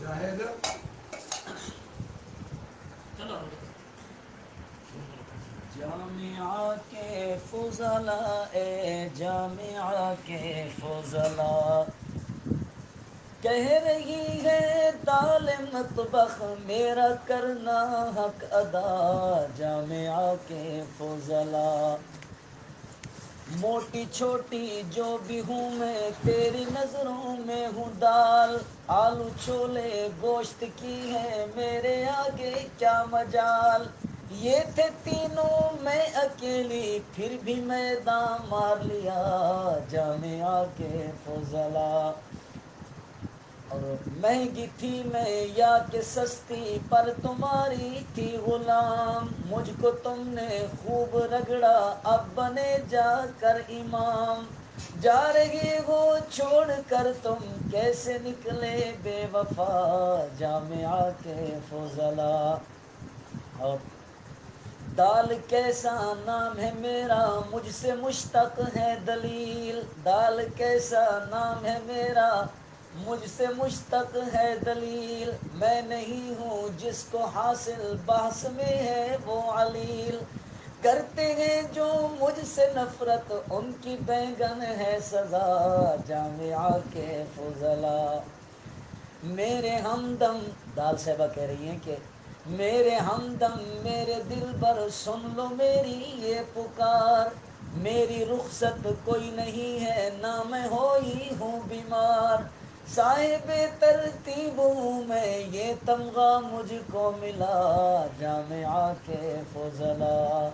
جامعہ کے فضلاء اے جامعہ کے فضلاء، کہہ رہی ہے دال مطبخ میرا کرنا حق ادا، جامعہ کے فضلاء۔ موٹی چھوٹی جو بھی ہوں میں تیری نظروں میں ہوں دال، آلو چھولے گوشت کی ہے میرے آگے کیا مجال، یہ تھے تینوں میں اکیلی پھر بھی میدان مار لیا، جامعہ کے فضلاء۔ اور مہنگی تھی میں یا کہ سستی پر تمہاری تھی غلام، مجھ کو تم نے خوب رگڑا اب بنے جا کر امام، جا رہی ہو چھوڑ کر تم کیسے نکلے بے وفا، جامعہ کے فضلاء۔ اور دال کیسا نام ہے میرا مجھ سے مشتق ہے دلیل، دال کیسا نام ہے میرا مجھ سے مشتق ہے دلیل، میں نہیں ہوں جس کو حاصل بحث میں ہے وہ علیل، کرتے ہیں جو مجھ سے نفرت ان کی بینگن ہے سزا، جامعہ کے فضلاء۔ میرے ہمدم، دال صاحبہ کہہ رہی ہیں کہ میرے ہمدم میرے دل بر سن لو میری یہ پکار، میری رخصت کوئی نہیں ہے نہ میں ہوئی ہوں بیمار، صاحب ترتیب ہوں میں یہ تمغہ مجھ کو ملا، جامعہ کے فضلاء،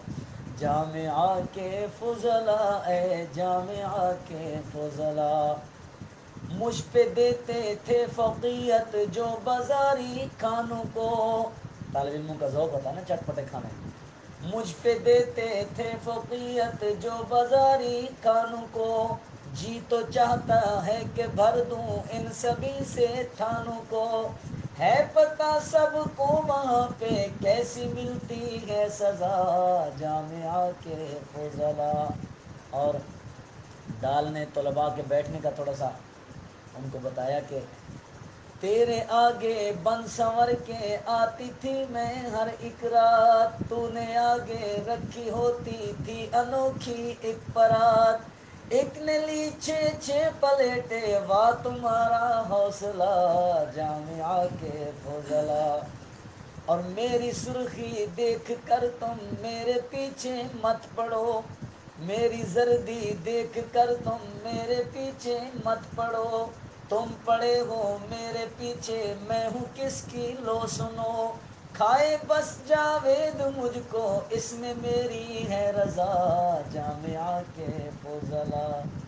جامعہ کے فضلاء اے جامعہ کے فضلاء۔ مجھ پہ دیتے تھے فوقیت جو بازاری کھانوں کو، طالب علموں کا ذوق ہوتا ہے نا چٹ پٹے کھانے، مجھ پہ دیتے تھے فوقیت جو بازاری کھانوں کو، جی تو چاہتا ہے کہ بھر دوں ان سبھی سے تھانوں کو، ہے پتہ سب کو وہاں پہ کیسی ملتی ہے سزا، جامعہ کے فضلاء۔ اور دال نے طلباء کے بیٹھنے کا تھوڑا سا ان کو بتایا کہ تیرے آگے بن سنور کے آتی تھی میں ہر ایک رات، تو نے آگے رکھی ہوتی تھی انوکھی ایک پرات، ایک نے لی 6 پلیٹے واہ تمہارا حوصلہ، جامعہ کے فضلاء۔ اور میری سرخی دیکھ کر تم میرے پیچھے مت پڑو، میری زردی دیکھ کر تم میرے پیچھے مت پڑو، تم پڑے ہو میرے پیچھے میں ہوں کس کی لو سنو، کھائے بس جاوید مجھ کو اس میں میری ہے رضا، جامعہ کے فضلاء۔